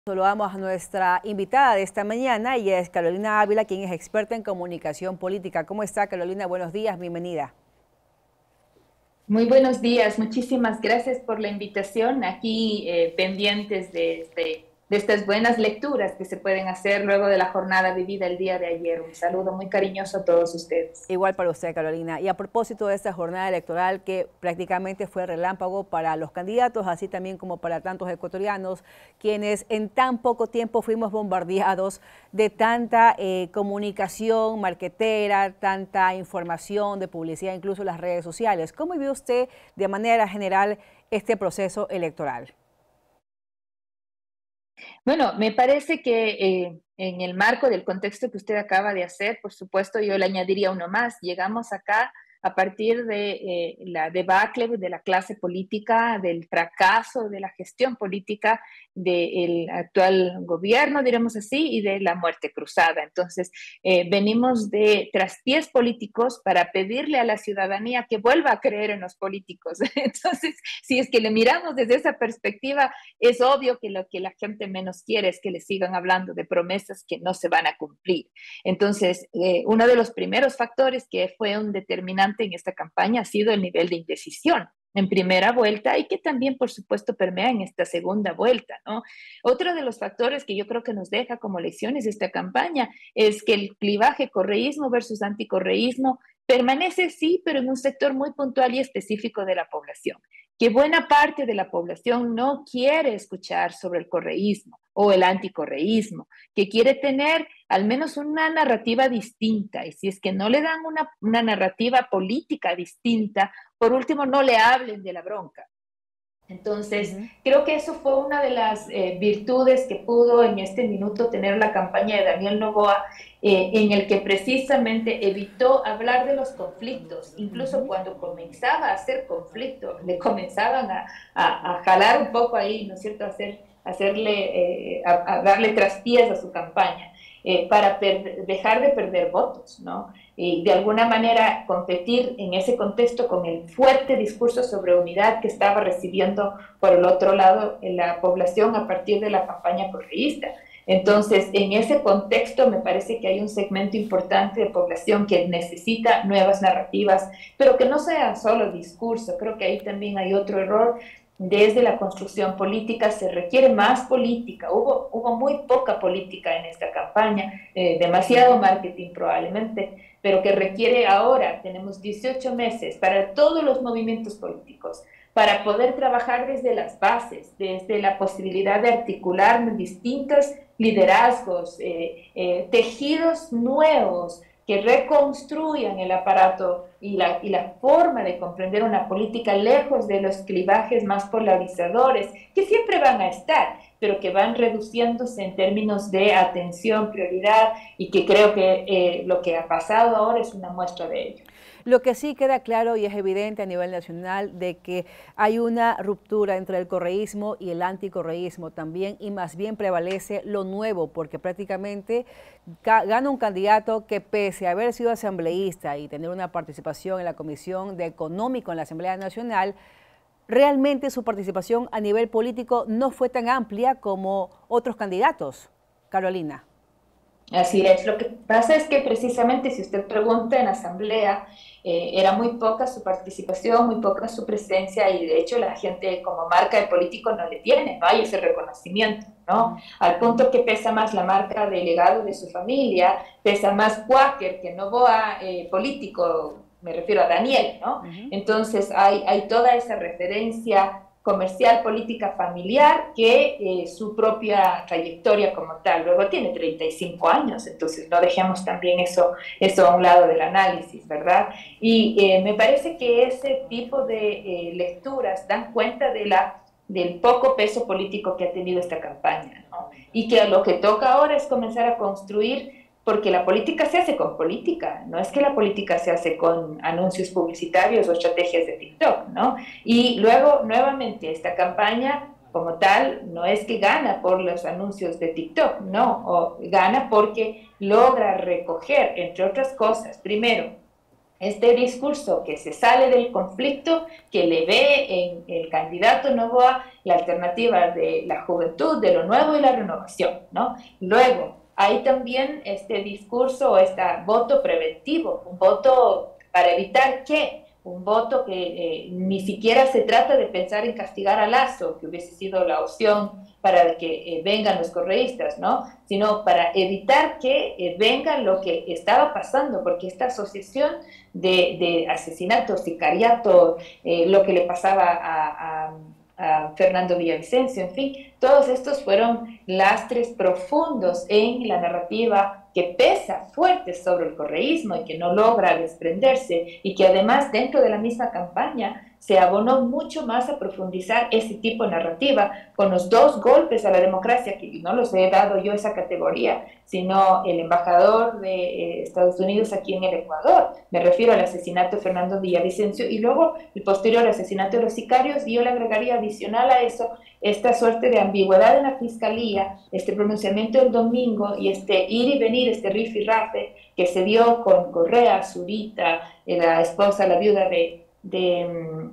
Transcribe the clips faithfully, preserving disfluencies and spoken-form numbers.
Saludamos a nuestra invitada de esta mañana, ella es Carolina Ávila, quien es experta en comunicación política. ¿Cómo está, Carolina? Buenos días, bienvenida. Muy buenos días, muchísimas gracias por la invitación. Aquí eh, pendientes de, este, de estas buenas lecturas que se pueden hacer luego de la jornada vivida el día de ayer. Un saludo muy cariñoso a todos ustedes. Igual para usted, Carolina. Y a propósito de esta jornada electoral que prácticamente fue relámpago para los candidatos, así también como para tantos ecuatorianos, quienes en tan poco tiempo fuimos bombardeados de tanta eh, comunicación marquetera, tanta información de publicidad, incluso en las redes sociales. ¿Cómo vio usted de manera general este proceso electoral? Bueno, me parece que eh, en el marco del contexto que usted acaba de hacer, por supuesto, yo le añadiría uno más. Llegamos acá a partir de eh, la debacle de la clase política, del fracaso de la gestión política del actual gobierno, diremos así, y de la muerte cruzada. Entonces, eh, venimos de traspiés políticos para pedirle a la ciudadanía que vuelva a creer en los políticos. Entonces, si es que le miramos desde esa perspectiva, es obvio que lo que la gente menos quiere es que le sigan hablando de promesas que no se van a cumplir. Entonces, eh, uno de los primeros factores que fue un determinante en esta campaña ha sido el nivel de indecisión en primera vuelta y que también, por supuesto, permea en esta segunda vuelta, ¿no? Otro de los factores que yo creo que nos deja como lecciones esta campaña es que el clivaje correísmo versus anticorreísmo permanece, sí, pero en un sector muy puntual y específico de la población, que buena parte de la población no quiere escuchar sobre el correísmo o el anticorreísmo, que quiere tener al menos una narrativa distinta, y si es que no le dan una, una narrativa política distinta, por último, no le hablen de la bronca. Entonces, uh-huh. creo que eso fue una de las eh, virtudes que pudo en este minuto tener la campaña de Daniel Noboa, eh, en el que precisamente evitó hablar de los conflictos. Incluso uh-huh. cuando comenzaba a hacer conflicto, le comenzaban a, a, a jalar un poco ahí, ¿no es cierto?, a, hacer, a hacerle, eh, a, a darle traspiés a su campaña. Eh, para dejar de perder votos, ¿no? Y de alguna manera competir en ese contexto con el fuerte discurso sobre unidad que estaba recibiendo por el otro lado en la población a partir de la campaña correísta. Entonces, en ese contexto me parece que hay un segmento importante de población que necesita nuevas narrativas, pero que no sea solo discurso. Creo que ahí también hay otro error. Desde la construcción política se requiere más política. Hubo, hubo muy poca política en esta campaña, eh, demasiado marketing probablemente, pero que requiere ahora, tenemos dieciocho meses para todos los movimientos políticos, para poder trabajar desde las bases, desde la posibilidad de articular distintos liderazgos, eh, eh, tejidos nuevos, que reconstruyan el aparato y la, y la forma de comprender una política lejos de los clivajes más polarizadores, que siempre van a estar, pero que van reduciéndose en términos de atención, prioridad, y que creo que eh, lo que ha pasado ahora es una muestra de ello. Lo que sí queda claro y es evidente a nivel nacional de que hay una ruptura entre el correísmo y el anticorreísmo también, y más bien prevalece lo nuevo, porque prácticamente gana un candidato que, pese a haber sido asambleísta y tener una participación en la Comisión de Económico en la Asamblea Nacional, realmente su participación a nivel político no fue tan amplia como otros candidatos. Carolina. Así es, lo que pasa es que precisamente si usted pregunta en asamblea, eh, era muy poca su participación, muy poca su presencia, y de hecho la gente como marca de político no le tiene, no hay ese reconocimiento, ¿no? Al punto que pesa más la marca de legado de su familia, pesa más Quaker que Noboa eh, político, me refiero a Daniel, ¿no? Uh-huh. Entonces hay, hay toda esa referencia comercial, política, familiar, que eh, su propia trayectoria como tal. Luego tiene treinta y cinco años, entonces no dejemos también eso, eso a un lado del análisis, ¿verdad? Y eh, me parece que ese tipo de eh, lecturas dan cuenta de la, del poco peso político que ha tenido esta campaña, ¿no? Y que lo que toca ahora es comenzar a construir, porque la política se hace con política, no es que la política se hace con anuncios publicitarios o estrategias de TikTok, ¿no? Y luego, nuevamente, esta campaña como tal no es que gana por los anuncios de TikTok, no, o gana porque logra recoger, entre otras cosas, primero, este discurso que se sale del conflicto, que le ve en el candidato Noboa la alternativa de la juventud, de lo nuevo y la renovación, ¿no? Luego, hay también este discurso o este voto preventivo, un voto para evitar que, un voto que eh, ni siquiera se trata de pensar en castigar a Lazo, que hubiese sido la opción para que eh, vengan los correístas, ¿no? Sino para evitar que eh, venga lo que estaba pasando, porque esta asociación de, de asesinato, sicariato, eh, lo que le pasaba a, a a Fernando Villavicencio, en fin, todos estos fueron lastres profundos en la narrativa que pesa fuerte sobre el correísmo y que no logra desprenderse, y que además dentro de la misma campaña se abonó mucho más a profundizar ese tipo de narrativa con los dos golpes a la democracia, que no los he dado yo esa categoría, sino el embajador de eh, Estados Unidos aquí en el Ecuador. Me refiero al asesinato de Fernando Villavicencio y luego el posterior asesinato de los sicarios, y yo le agregaría adicional a eso esta suerte de ambigüedad en la fiscalía, este pronunciamiento del domingo y este ir y venir, este rifirrafe que se dio con Correa, Zurita, la esposa, la viuda de De,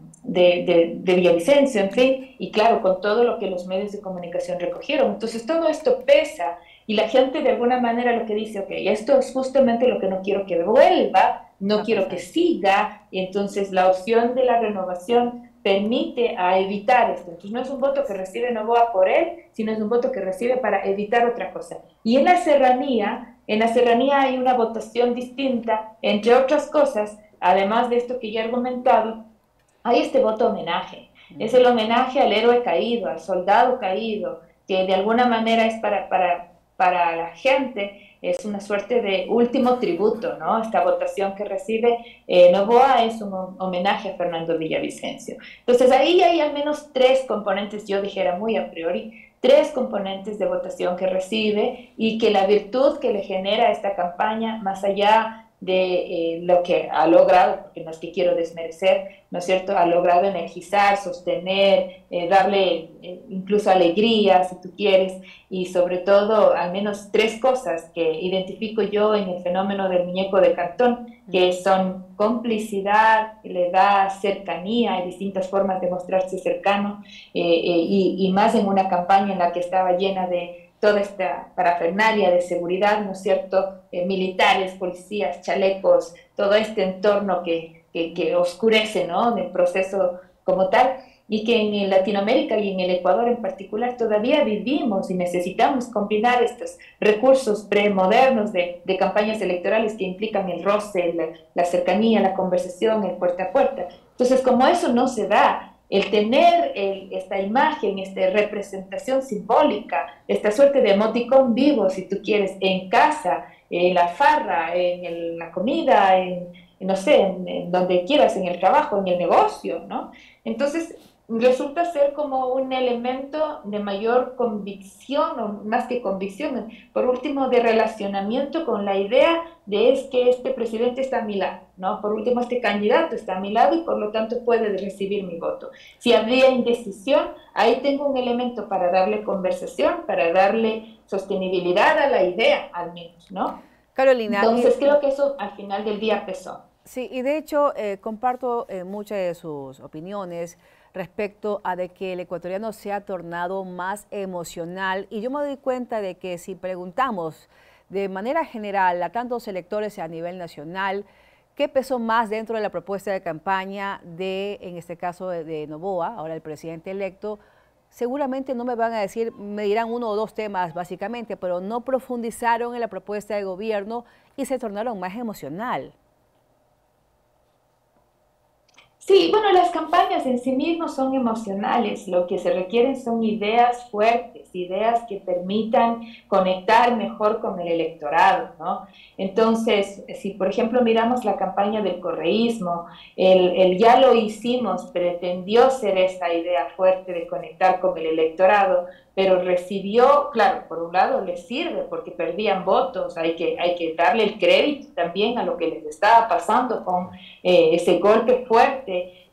de, de, de Villavicencio, en fin, y claro, con todo lo que los medios de comunicación recogieron. Entonces todo esto pesa y la gente de alguna manera lo que dice, ok, esto es justamente lo que no quiero que vuelva, no quiero que siga, y entonces la opción de la renovación permite a evitar esto. Entonces no es un voto que recibe Noboa por él, sino es un voto que recibe para evitar otra cosa. Y en la serranía, en la serranía hay una votación distinta, entre otras cosas. Además de esto que ya he argumentado, hay este voto homenaje. Es el homenaje al héroe caído, al soldado caído, que de alguna manera es para, para, para la gente, es una suerte de último tributo, ¿no? Esta votación que recibe eh, Noboa es un homenaje a Fernando Villavicencio. Entonces ahí hay al menos tres componentes, yo dijera muy a priori, tres componentes de votación que recibe, y que la virtud que le genera esta campaña, más allá de eh, lo que ha logrado, porque no es que quiero desmerecer, ¿no es cierto?, ha logrado energizar, sostener, eh, darle eh, incluso alegría, si tú quieres, y sobre todo al menos tres cosas que identifico yo en el fenómeno del muñeco de cartón, que son complicidad, le da cercanía, hay distintas formas de mostrarse cercano, eh, eh, y, y más en una campaña en la que estaba llena de toda esta parafernalia de seguridad, ¿no es cierto?, eh, militares, policías, chalecos, todo este entorno que, que, que oscurece, ¿no?, del proceso como tal, y que en Latinoamérica y en el Ecuador en particular todavía vivimos y necesitamos combinar estos recursos premodernos de, de campañas electorales que implican el roce, la, la cercanía, la conversación, el puerta a puerta. Entonces, como eso no se da, el tener el, esta imagen, esta representación simbólica, esta suerte de emoticón vivo, si tú quieres, en casa, en la farra, en el, la comida, en, en no sé, en, en donde quieras, en el trabajo, en el negocio, ¿no? Entonces, resulta ser como un elemento de mayor convicción, o más que convicción, por último, de relacionamiento con la idea de es que este presidente está a mi lado, ¿no? Por último, este candidato está a mi lado y por lo tanto puede recibir mi voto. Si habría indecisión, ahí tengo un elemento para darle conversación, para darle sostenibilidad a la idea, al menos, ¿no? Carolina. Entonces, y, creo que eso al final del día pesó. Sí, y de hecho eh, comparto eh, muchas de sus opiniones respecto a de que el ecuatoriano se ha tornado más emocional, y yo me doy cuenta de que si preguntamos de manera general a tantos electores a nivel nacional, ¿qué pesó más dentro de la propuesta de campaña de, en este caso, de, de Noboa, ahora el presidente electo? Seguramente no me van a decir, me dirán uno o dos temas básicamente, pero no profundizaron en la propuesta de gobierno y se tornaron más emocional. Sí, bueno, las campañas en sí mismas son emocionales, lo que se requieren son ideas fuertes, ideas que permitan conectar mejor con el electorado, ¿no? Entonces, si por ejemplo miramos la campaña del correísmo, el, el ya lo hicimos pretendió ser esta idea fuerte de conectar con el electorado, pero recibió, claro, por un lado les sirve porque perdían votos, hay que, hay que darle el crédito también a lo que les estaba pasando con eh, ese golpe fuerte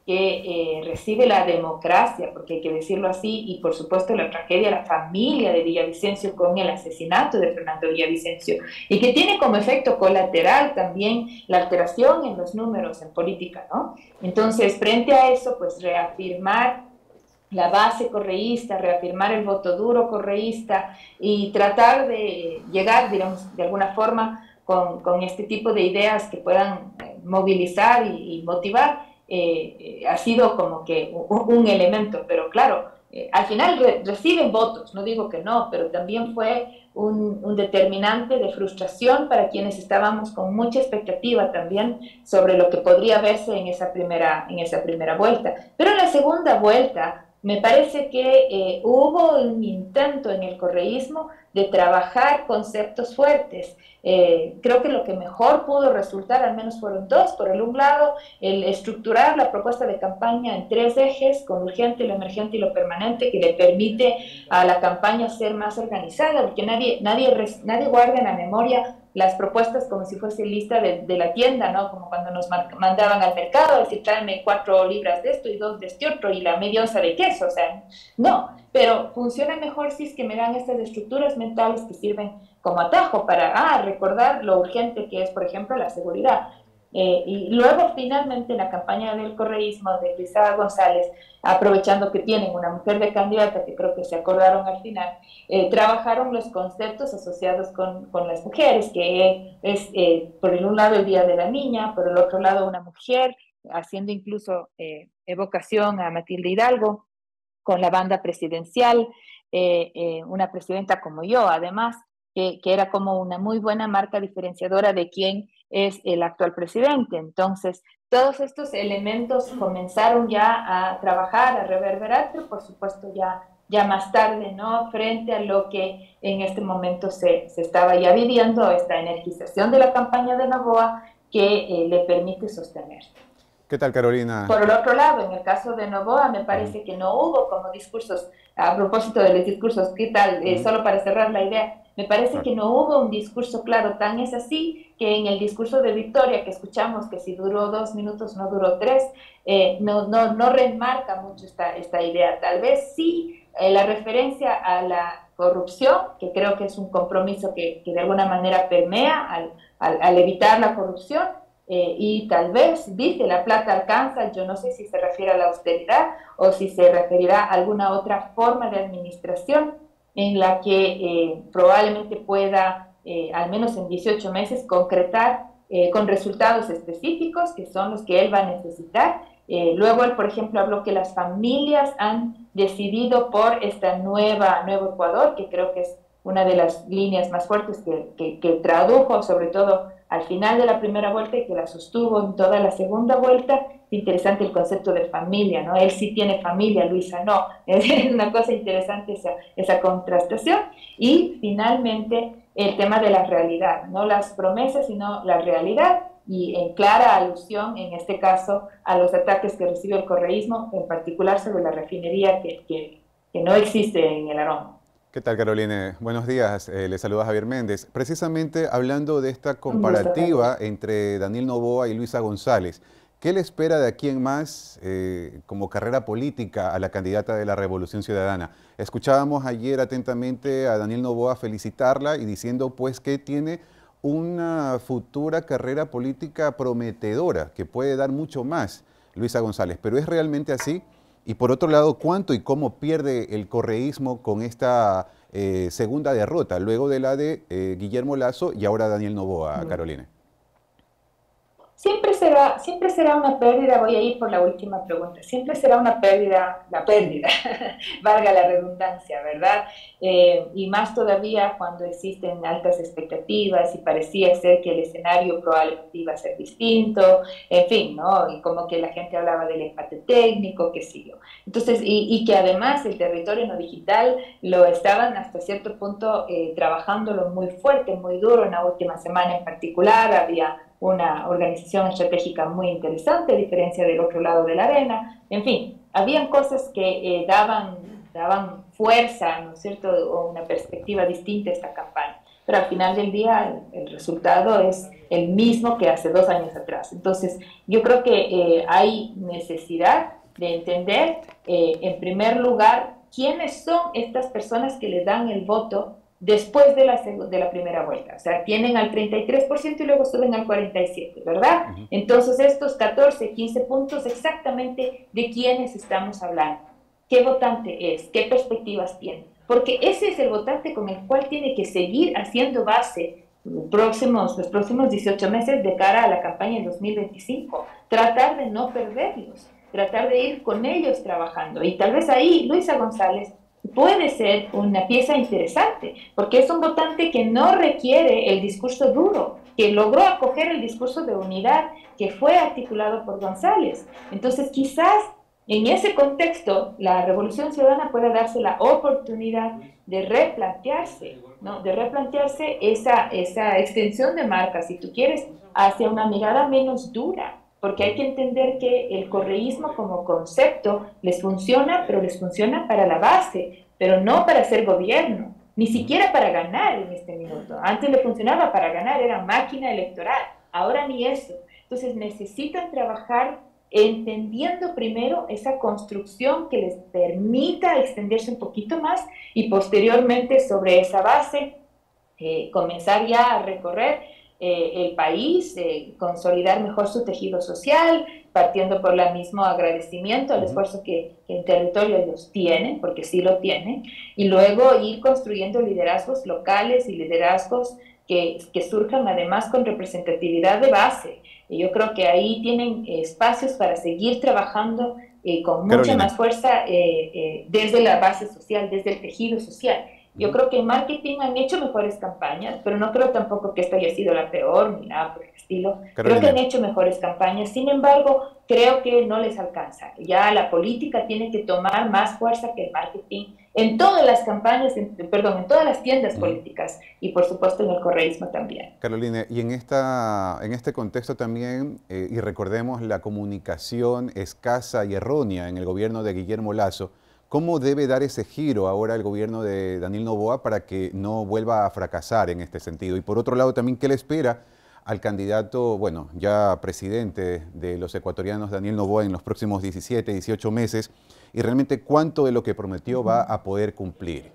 que eh, recibe la democracia, porque hay que decirlo así, y por supuesto la tragedia de la familia de Villavicencio con el asesinato de Fernando Villavicencio, y que tiene como efecto colateral también la alteración en los números en política, ¿no? Entonces, frente a eso, pues reafirmar la base correísta, reafirmar el voto duro correísta y tratar de llegar, digamos, de alguna forma con, con este tipo de ideas que puedan eh, movilizar y, y motivar, eh, eh, ha sido como que un, un elemento, pero claro, eh, al final re, reciben votos, no digo que no, pero también fue un, un determinante de frustración para quienes estábamos con mucha expectativa también sobre lo que podría verse en esa primera, en esa primera vuelta. Pero en la segunda vuelta, me parece que eh, hubo un intento en el correísmo de trabajar conceptos fuertes. Eh, creo que lo que mejor pudo resultar, al menos fueron dos. Por el un lado, el estructurar la propuesta de campaña en tres ejes, con urgente, lo emergente y lo permanente, que le permite a la campaña ser más organizada, porque nadie, nadie, nadie guarda en la memoria las propuestas como si fuese lista de, de la tienda, ¿no? Como cuando nos mandaban al mercado, decir, tráeme cuatro libras de esto y dos de este otro y la media onza de queso, o sea, no, pero funciona mejor si es que me dan estas estructuras mentales que sirven como atajo para, ah, recordar lo urgente que es, por ejemplo, la seguridad. Eh, y luego, finalmente, la campaña del correísmo de Luisa González, aprovechando que tienen una mujer de candidata, que creo que se acordaron al final, eh, trabajaron los conceptos asociados con, con las mujeres, que es, eh, por el un lado, el Día de la Niña, por el otro lado, una mujer, haciendo incluso eh, evocación a Matilde Hidalgo, con la banda presidencial, eh, eh, una presidenta como yo, además, que, que era como una muy buena marca diferenciadora de quién es el actual presidente. Entonces, todos estos elementos comenzaron ya a trabajar, a reverberar, pero por supuesto ya, ya más tarde, ¿no? Frente a lo que en este momento se, se estaba ya viviendo, esta energización de la campaña de Noboa que eh, le permite sostener. ¿Qué tal, Carolina? Por el otro lado, en el caso de Noboa, me parece que no hubo como discursos, a propósito de los discursos, ¿qué tal? Eh, solo para cerrar la idea, me parece que no hubo un discurso claro, tan es así que en el discurso de Victoria que escuchamos, que si duró dos minutos, no duró tres, eh, no, no, no remarca mucho esta, esta idea. Tal vez sí eh, la referencia a la corrupción, que creo que es un compromiso que, que de alguna manera permea al, al, al evitar la corrupción, Eh, y tal vez dice la plata alcanza, yo no sé si se refiere a la austeridad o si se referirá a alguna otra forma de administración en la que eh, probablemente pueda, eh, al menos en dieciocho meses, concretar eh, con resultados específicos que son los que él va a necesitar. Eh, luego él, por ejemplo, habló que las familias han decidido por esta nueva, nuevo Ecuador, que creo que es una de las líneas más fuertes que, que, que tradujo, sobre todo al final de la primera vuelta y que la sostuvo en toda la segunda vuelta. Es interesante el concepto de familia, ¿no? Él sí tiene familia, Luisa no. Es una cosa interesante esa, esa contrastación. Y finalmente el tema de la realidad, no las promesas, sino la realidad, y en clara alusión, en este caso, a los ataques que recibe el correísmo, en particular sobre la refinería que, que, que no existe en el Aroma. ¿Qué tal, Carolina? Buenos días, eh, le saluda Javier Méndez. Precisamente hablando de esta comparativa entre Daniel Noboa y Luisa González, ¿qué le espera de aquí en más eh, como carrera política a la candidata de la Revolución Ciudadana? Escuchábamos ayer atentamente a Daniel Noboa felicitarla y diciendo pues que tiene una futura carrera política prometedora, que puede dar mucho más Luisa González, pero ¿es realmente así? Y por otro lado, ¿cuánto y cómo pierde el correísmo con esta eh, segunda derrota, luego de la de eh, Guillermo Lasso y ahora Daniel Noboa, mm. Carolina? Siempre será, siempre será una pérdida, voy a ir por la última pregunta, siempre será una pérdida, la pérdida, valga la redundancia, ¿verdad? Eh, y más todavía cuando existen altas expectativas y parecía ser que el escenario probablemente iba a ser distinto, en fin, ¿no? Y como que la gente hablaba del empate técnico, qué sé yo. Entonces, y, y que además el territorio no digital lo estaban hasta cierto punto eh, trabajándolo muy fuerte, muy duro, en la última semana en particular había una organización estratégica muy interesante, a diferencia del otro lado de la arena. En fin, habían cosas que eh, daban, daban fuerza, ¿no es cierto?, o una perspectiva distinta a esta campaña. Pero al final del día el, el resultado es el mismo que hace dos años atrás. Entonces, yo creo que eh, hay necesidad de entender, eh, en primer lugar, quiénes son estas personas que le dan el voto después de la, de la primera vuelta. O sea, tienen al treinta y tres por ciento y luego suben al cuarenta y siete por ciento, ¿verdad? Uh-huh. Entonces, estos catorce, quince puntos, exactamente de quiénes estamos hablando. ¿Qué votante es? ¿Qué perspectivas tiene? Porque ese es el votante con el cual tiene que seguir haciendo base los próximos, los próximos dieciocho meses de cara a la campaña de dos mil veinticinco. Tratar de no perderlos, tratar de ir con ellos trabajando. Y tal vez ahí Luisa González puede ser una pieza interesante, porque es un votante que no requiere el discurso duro, que logró acoger el discurso de unidad que fue articulado por González. Entonces, quizás en ese contexto, la Revolución Ciudadana puede darse la oportunidad de replantearse, ¿no? De replantearse esa, esa extensión de marca, si tú quieres, hacia una mirada menos dura, porque hay que entender que el correísmo como concepto les funciona, pero les funciona para la base, pero no para hacer gobierno, ni siquiera para ganar en este minuto. Antes le funcionaba para ganar, era máquina electoral, ahora ni eso. Entonces necesitan trabajar entendiendo primero esa construcción que les permita extenderse un poquito más y posteriormente sobre esa base eh, comenzar ya a recorrer eh, el país, eh, consolidar mejor su tejido social, partiendo por el mismo agradecimiento al esfuerzo que, que en territorio ellos tienen, porque sí lo tienen, y luego ir construyendo liderazgos locales y liderazgos que, que surjan además con representatividad de base. Y yo creo que ahí tienen eh, espacios para seguir trabajando eh, con mucha Carolina. más fuerza eh, eh, desde la base social, desde el tejido social. Yo creo que en marketing han hecho mejores campañas, pero no creo tampoco que esta haya sido la peor ni nada por el estilo. Carolina. Creo que han hecho mejores campañas, sin embargo, creo que no les alcanza. Ya la política tiene que tomar más fuerza que el marketing en todas las campañas, en, perdón, en todas las tiendas mm. políticas y por supuesto en el correísmo también. Carolina, y en, esta, en este contexto también, eh, y recordemos la comunicación escasa y errónea en el gobierno de Guillermo Lasso, ¿cómo debe dar ese giro ahora el gobierno de Daniel Noboa para que no vuelva a fracasar en este sentido? Y por otro lado también, ¿qué le espera al candidato, bueno, ya presidente de los ecuatorianos, Daniel Noboa, en los próximos diecisiete, dieciocho meses? Y realmente, ¿cuánto de lo que prometió va a poder cumplir?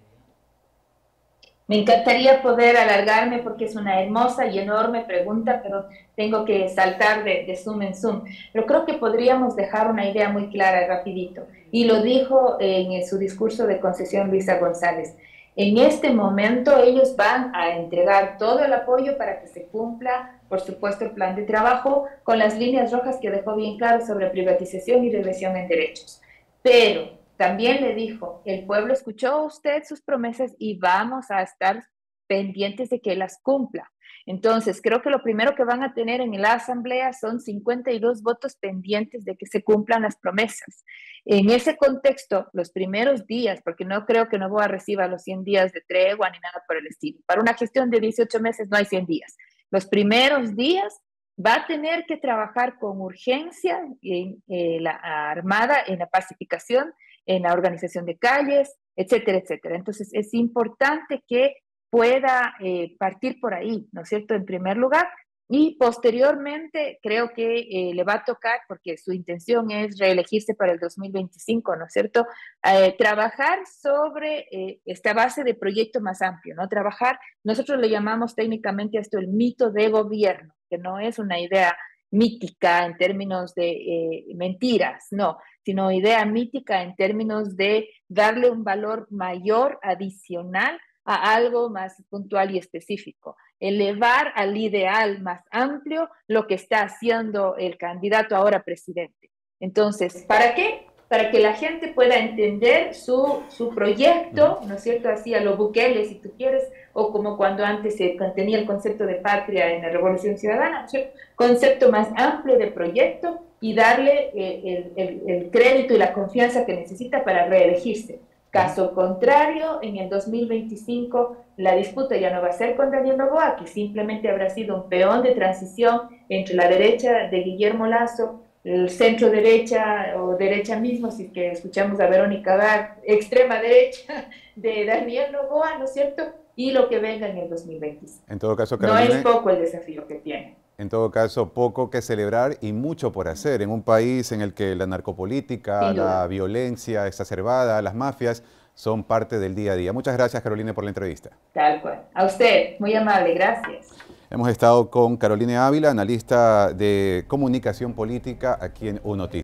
Me encantaría poder alargarme porque es una hermosa y enorme pregunta, pero tengo que saltar de, de Zoom en Zoom. Pero creo que podríamos dejar una idea muy clara, rapidito. Y lo dijo en su discurso de concesión Luisa González. En este momento ellos van a entregar todo el apoyo para que se cumpla, por supuesto, el plan de trabajo con las líneas rojas que dejó bien claro sobre privatización y regresión en derechos. Pero también le dijo, el pueblo escuchó a usted sus promesas y vamos a estar pendientes de que las cumpla. Entonces, creo que lo primero que van a tener en la asamblea son cincuenta y dos votos pendientes de que se cumplan las promesas. En ese contexto, los primeros días, porque no creo que Noboa reciba los cien días de tregua ni nada por el estilo. Para una gestión de dieciocho meses no hay cien días. Los primeros días va a tener que trabajar con urgencia en eh, la Armada, en la pacificación, en la organización de calles, etcétera, etcétera. Entonces, es importante que pueda eh, partir por ahí, ¿no es cierto?, en primer lugar, y posteriormente creo que eh, le va a tocar, porque su intención es reelegirse para el dos mil veinticinco, ¿no es cierto?, eh, trabajar sobre eh, esta base de proyecto más amplio, ¿no? Trabajar, nosotros le llamamos técnicamente a esto el mito de gobierno, que no es una idea mítica en términos de eh, mentiras, no, sino idea mítica en términos de darle un valor mayor, adicional, a algo más puntual y específico. Elevar al ideal más amplio lo que está haciendo el candidato ahora presidente. Entonces, ¿para qué? Para que la gente pueda entender su, su proyecto, ¿no es cierto?, así a lo Bukele, si tú quieres, o como cuando antes se tenía el concepto de patria en la Revolución Ciudadana, ¿no es cierto?, concepto más amplio de proyecto y darle el, el, el crédito y la confianza que necesita para reelegirse. Caso contrario, en el dos mil veinticinco la disputa ya no va a ser con Daniel Noboa, que simplemente habrá sido un peón de transición entre la derecha de Guillermo Lasso, el centro derecha o derecha mismo, si que escuchamos a Verónica Dar, extrema derecha de Daniel Noboa, ¿no es cierto? y lo que venga en el dos mil veinticinco. En todo caso, No Carolina, es poco el desafío que tiene. En todo caso, poco que celebrar y mucho por hacer en un país en el que la narcopolítica, la violencia exacerbada, las mafias son parte del día a día. Muchas gracias, Carolina, por la entrevista. Tal cual. A usted, muy amable, gracias. Hemos estado con Carolina Ávila, analista de comunicación política aquí en UNOTICIAS.